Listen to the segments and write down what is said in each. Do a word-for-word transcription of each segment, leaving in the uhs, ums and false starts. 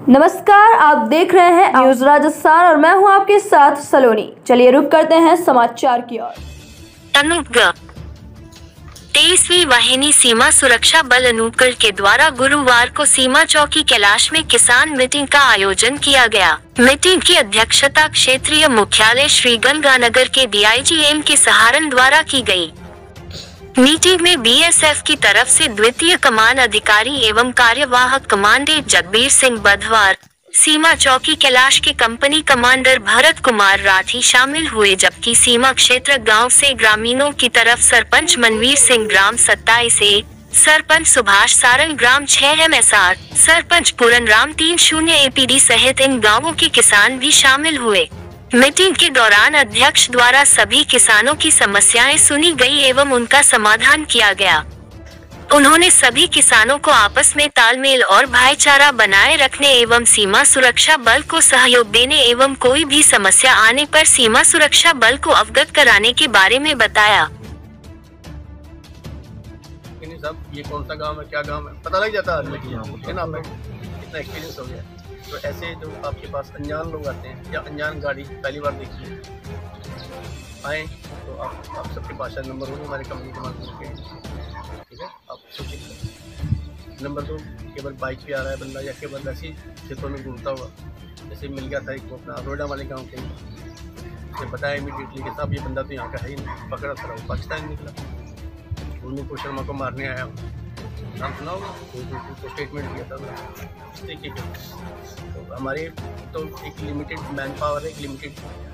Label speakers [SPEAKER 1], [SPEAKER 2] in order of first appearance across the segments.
[SPEAKER 1] नमस्कार, आप देख रहे हैं न्यूज राजस्थान और मैं हूं आपके साथ सलोनी। चलिए रुक करते हैं समाचार की ओर।
[SPEAKER 2] अनूपगढ़ तेईसवीं वाहिनी सीमा सुरक्षा बल अनूपगढ़ के द्वारा गुरुवार को सीमा चौकी कैलाश में किसान मीटिंग का आयोजन किया गया। मीटिंग की अध्यक्षता क्षेत्रीय मुख्यालय श्री गंगानगर के डी आई जी एम के सहारण द्वारा की गई। मीटिंग में बी एस एफ की तरफ से द्वितीय कमान अधिकारी एवं कार्यवाहक कमांडेंट जगबीर सिंह बधवार, सीमा चौकी कैलाश के कंपनी कमांडर भरत कुमार राठी शामिल हुए, जबकि सीमा क्षेत्र गांव से ग्रामीणों की तरफ सरपंच मनवीर सिंह ग्राम सत्ताईस ए, सरपंच सुभाष सारंग ग्राम छह एम एस आर, सरपंच पूरन राम तीन शून्य ए पी डी सहित इन गाँवों के किसान भी शामिल हुए। मीटिंग के दौरान अध्यक्ष द्वारा सभी किसानों की समस्याएं सुनी गई एवं उनका समाधान किया गया। उन्होंने सभी किसानों को आपस में तालमेल और भाईचारा बनाए रखने एवं सीमा सुरक्षा बल को सहयोग देने एवं कोई भी समस्या आने पर सीमा सुरक्षा बल को अवगत कराने के बारे में बताया।
[SPEAKER 3] सब ये कौन सा गांव है, क्या गांव है, पता लग जाता है ना, इतना एक्सपीरियंस हो गया। तो ऐसे जो आपके पास अनजान लोग आते हैं या अनजान गाड़ी पहली बार देखिए आए तो आप आप सबके पास नंबर होंगे हमारे कंपनी के माध्यम से, ठीक है। आप सोचिए नंबर दो, केवल बाइक पे आ रहा है बंदा या केवल ऐसे क्षेत्रों में घूमता हुआ, जैसे मिल गया था एक अपना अरोड़ा वाले गाँव के, उसे बताया इमीडिएटली कि साहब ये बंदा तो यहाँ का है ही नहीं, पकड़ा था वो पाकिस्तान निकला, उन्होंने को शर्मा को मारने आया, नाम सुना होगा, तो स्टेटमेंट दिया था इस तरीके के। तो हमारे तो एक लिमिटेड मैन पावर है, एक लिमिटेड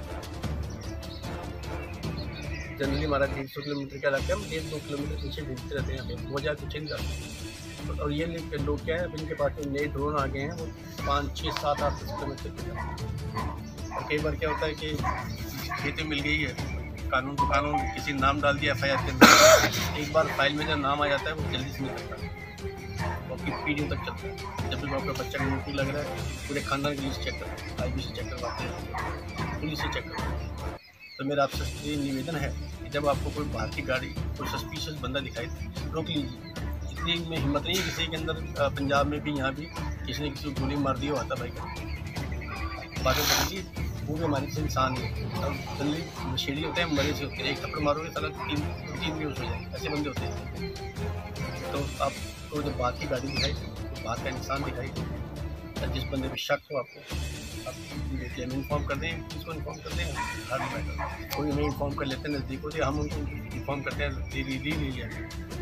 [SPEAKER 3] जनरली हमारा डेढ़ सौ किलोमीटर का इलाका है, हम डेढ़ दो किलोमीटर पीछे घूमते रहते हैं, यहाँ पे वो जाकर चेंज जाते हैं। और ये लोग क्या है, इनके पास जो नए ड्रोन आ गए हैं वो पाँच छः सात आठ सौ किलोमीटर के जाते हैं। और कई बार क्या होता है कि खेती मिल गई है, कानून तो कानून, किसी नाम डाल दिया एफ आई आर के अंदर, एक बार फाइल में जब नाम आ जाता है वो जल्दी से निकलता है, आपकी पीढ़ियों तक चलता है। जब भी आपका बच्चा का नौकरी लग रहा है पूरे खानदान की लिस्ट चेक करते हैं, आई बी से चेक करवाते हैं, पुलिस से चेक करवाते हैं। तो मेरा आपसे ये निवेदन है कि जब आपको कोई बाहर की गाड़ी, कोई सस्पिशियस बंदा दिखाई रोक लीजिए। इतनी में हिम्मत नहीं है किसी के अंदर, पंजाब में भी यहाँ भी किसी ने किसी को गोली मार दी हो आता भाई का बातें करिए, वो भी हमारे से इंसान है। अब जल्दी नशेड़ी होते हैं, मरे से होते हैं, एक थप्पड़ मारोगे साला तीन तीन भी हो जाए, ऐसे बंदे होते हैं। तो आपको जब बात की गाड़ी दिखाई तो बात का इंसान दिखाई, जिस बंदे पे शक हो आपको आप हमें इन्फॉर्म कर दें, किसको इन्फॉर्म कर दें, हर मैटर कोई हमें इन्फॉर्म कर लेते हैं नज़दीक होते, हम उनको इन्फॉर्म करते हैं, ले लीजिए।